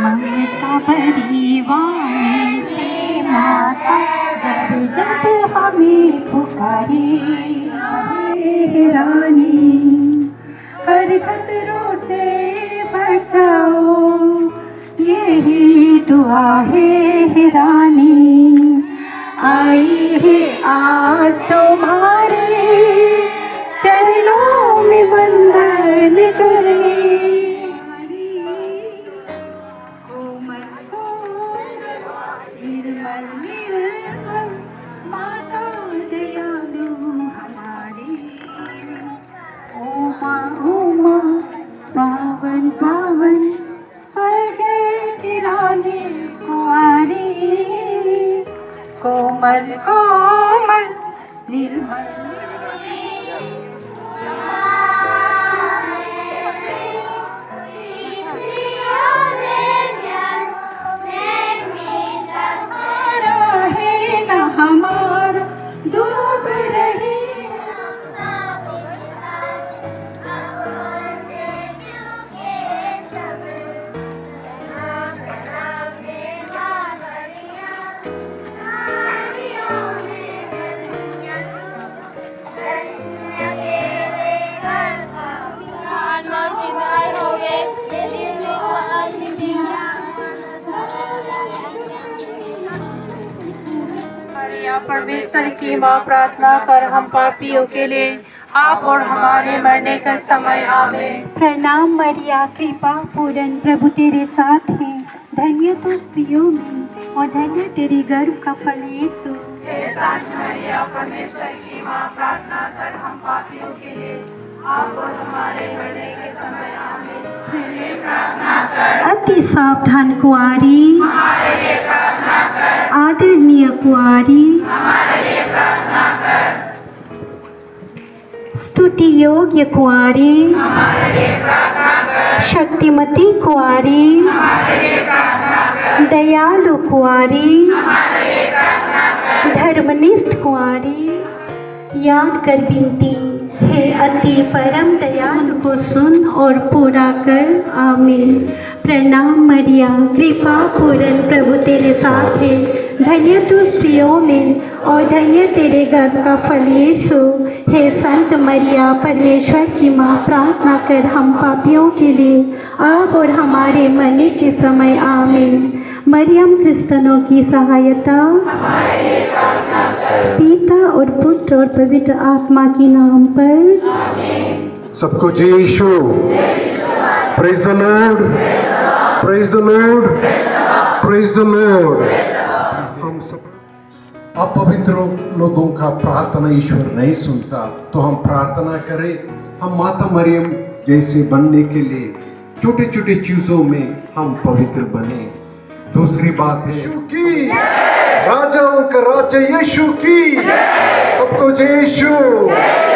ममता भरी वाणी से माता जब जब हमें पुकारे, हे रानी हर खतरों से बचाओ, यही दुआ है रानी। आई है आज तुम्हारे चरणों में वंदन करे, कोमल निर्मल निर्मल माता दयालु हमारी। ओ माँ पावन पावन स्वर्ग की रानी कुंवारी, कोमल कोमल निर्मल। हमारा डूब रही परमेश्वर की माँ, प्रार्थना कर हम पापियों के लिए आप और हमारे मरने का समय। आमीन। प्रणाम मरिया, कृपा पूर्ण प्रभु तेरे साथ है, धन्य तू स्त्रियों में और धन्य तेरे गर्भ का फल यीशु। हे संत मरिया, परमेश्वर की माँ, प्रार्थना कर हम पापियों के लिए आप और हमारे मरने के समय। आमीन। प्रार्थना कर अति सावधान कुंवारी, हमारे लिए प्रार्थना कर। आदरणीय कुंवारी, हमारे लिए प्रार्थना कर। स्तुति योग्य कुंवारी, हमारे लिए प्रार्थना कर। शक्तिमती कुंवारी, हमारे लिए प्रार्थना कर। दयालु कुंवारी, हमारे लिए प्रार्थना कर। धर्मनिष्ठ कुंवारी, याद कर विनती हे अति परम दयालु को सुन और पूरा कर। आमीन। प्रणाम मरिया, कृपा पूर्ण प्रभु तेरे साथ है, धन्य तू स्त्रियों में और धन्य तेरे गर्भ का फल यीशु। हे संत मरिया, परमेश्वर की माँ, प्रार्थना कर हम पापियों के लिए अब और हमारे मरने के समय। आमीन। मरियम क्रिस्तनों की सहायता, पिता और पुत्र और पवित्र आत्मा के नाम पर। सबको जय Yeshu. Praise the lord, praise the lord, praise the lord. हम सब अपवित्र लोगों का प्रार्थना ईश्वर नहीं सुनता, तो हम प्रार्थना करें हम माता मरियम जैसे बनने के लिए छोटे छोटे चीजों में हम पवित्र बने। दूसरी बात है यीशु की, राजाओं का राजा यीशु की। सबको जय यीशु।